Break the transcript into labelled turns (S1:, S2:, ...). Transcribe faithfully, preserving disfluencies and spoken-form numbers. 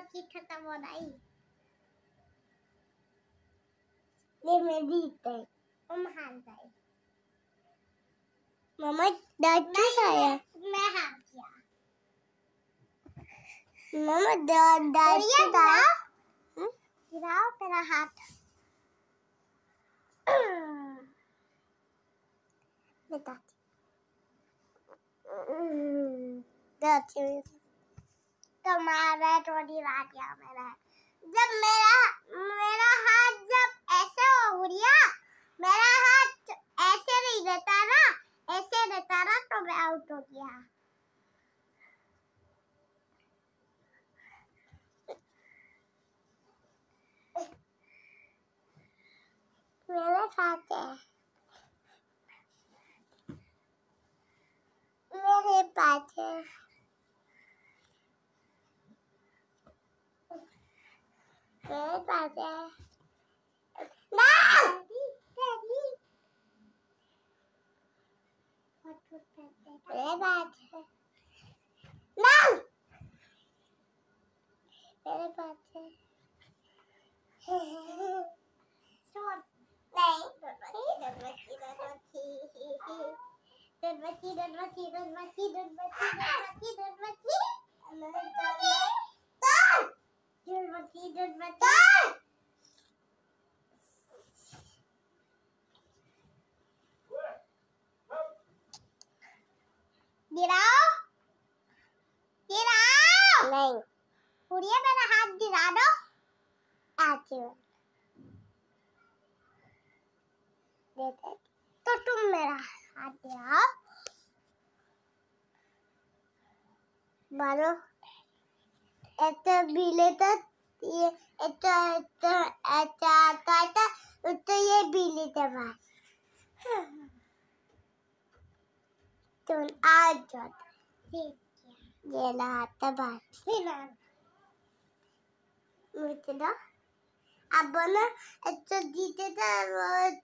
S1: चीज खत्म हो रही ले मैं जीते हम हार गए मम्मा दांत आया मैं हार गया मम्मा दांत दांत आया गिराओ मेरा हाथ बेटा दांत तुम्हारा थोड़ी बात या मेरा जब मेरा मेरा हाथ जब ऐसे हो गया मेरा हाथ ऐसे नहीं रहता ना ऐसे रहता ना तो मैं आउट हो गया मेरे पास है मेरे पास है मेरे पास है ना मेरे पास है ना मेरे पास है Dudbaki, dudbaki, dudbaki, dudbaki, dudbaki, dudbaki, dudbaki, dudbaki, dudbaki. गिराओ, गिराओ। नहीं। उड़िए मेरा हाथ गिरा दो। आती हूँ। देते। तो तुम मेरा हाथ गिराओ। मानो ऐसा बिले तो ये ऐसा ऐसा ऐसा आता था तो ये बिले के पास तुम आ जाओ ये लाता बात मुझे ना अब ना ऐसा जीते थे